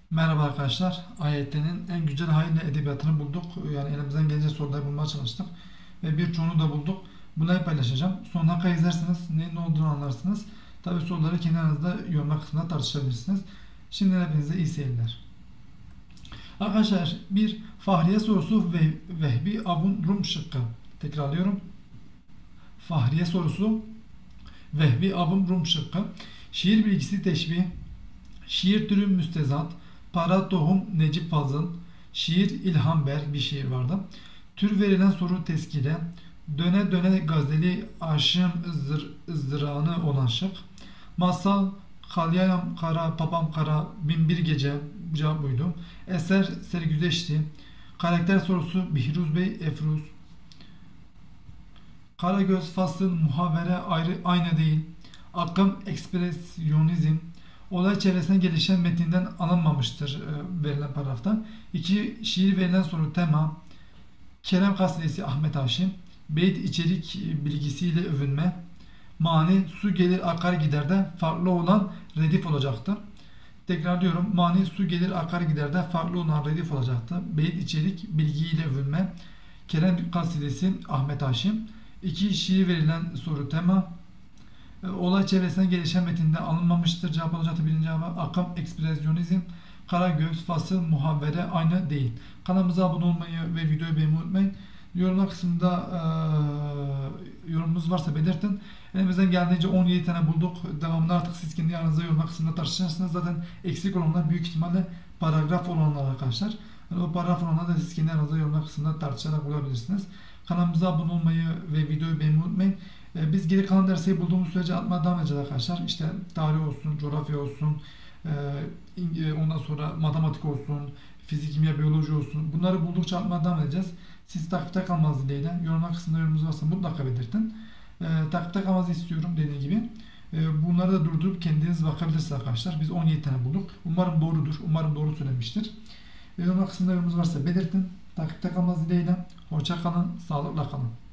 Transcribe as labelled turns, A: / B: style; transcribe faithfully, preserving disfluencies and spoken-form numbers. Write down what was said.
A: Merhaba arkadaşlar. A Y T'nin en güncel haliyle edebiyatını bulduk. Yani elimizden gelince soruları bulmaya çalıştık. Ve birçoğunu da bulduk. Bunları paylaşacağım. Sonuna kadar izlersiniz. Neyin ne olduğunu anlarsınız. Tabi soruları kendi aranızda yorumlar kısmında tartışabilirsiniz. Şimdi hepinize iyi seyirler. Arkadaşlar bir Fahriye sorusu ve Vehbi Avun Rum şıkkı. Tekrarlıyorum. Fahriye sorusu Vehbi Avun Rum şıkkı. Şiir bilgisi teşbih. Şiir türü müstezat. Para tohum Necip Fazıl. Şiir İlham Ber bir şiir vardı. Tür verilen soru teskile. Döne döne gazeli aşığım ızdır, ızdırağını olan şık. Masal Kalyayam Kara Papam Kara Bin Bir Gece, bu cevap buydu. Eser Sergüzeşti. Karakter sorusu Bihruz Bey Efruz. Karagöz fasıl muhavere ayrı aynı değil. Akım ekspresyonizm. Olay çevresine gelişen metinden alınmamıştır e, verilen paragrafta. İki Şiir verilen soru tema. Kerem Kasidesi Ahmet Haşim. Beyt içerik bilgisiyle övünme. Mani su gelir akar gider de farklı olan redif olacaktı. Tekrarlıyorum. Mani su gelir akar gider de farklı olan redif olacaktı. Beyt içerik bilgiyle övünme. Kerem Kasidesi Ahmet Haşim. İki Şiir verilen soru tema. Olay çevresine gelişen metinde alınmamıştır. Cevap olacaktı birinci cevabı. Akım ekspresyonizm. Karagöz fasıl muhabbere aynı değil. Kanalımıza abone olmayı ve videoyu beğenmeyi unutmayın. Yorumlar kısmında e, yorumunuz varsa belirtin. Elimizden geldiğince on yedi tane bulduk. Devamını artık siz kendi aranızda yorumlar kısmında tartışırsınız. Zaten eksik olanlar büyük ihtimalle paragraf olanlar arkadaşlar. Yani o paragraf olanlar da siz kendi aranızda yorumlar kısmında tartışarak bulabilirsiniz. Kanalımıza abone olmayı ve videoyu beğenmeyi unutmayın. Biz geri kalan dersleri bulduğumuz sürece atmaya devam edeceğiz arkadaşlar. İşte tarih olsun, coğrafya olsun, ondan sonra matematik olsun, fizik, kimya, biyoloji olsun. Bunları buldukça atmaya devam edeceğiz. Siz takipte kalmanızı dileğiyle. Yorumlar kısmında yorumunuz varsa mutlaka belirtin. Takipte kalmanızı istiyorum dediğim gibi. Bunları da durdurup kendiniz bakabilirsiniz arkadaşlar. Biz on yedi tane bulduk. Umarım doğrudur. Umarım doğru söylemiştir. Yorumlar kısmında yorumunuz varsa belirtin. Takipte kalmanızı dileğiyle. Hoşça kalın, sağlıkla kalın.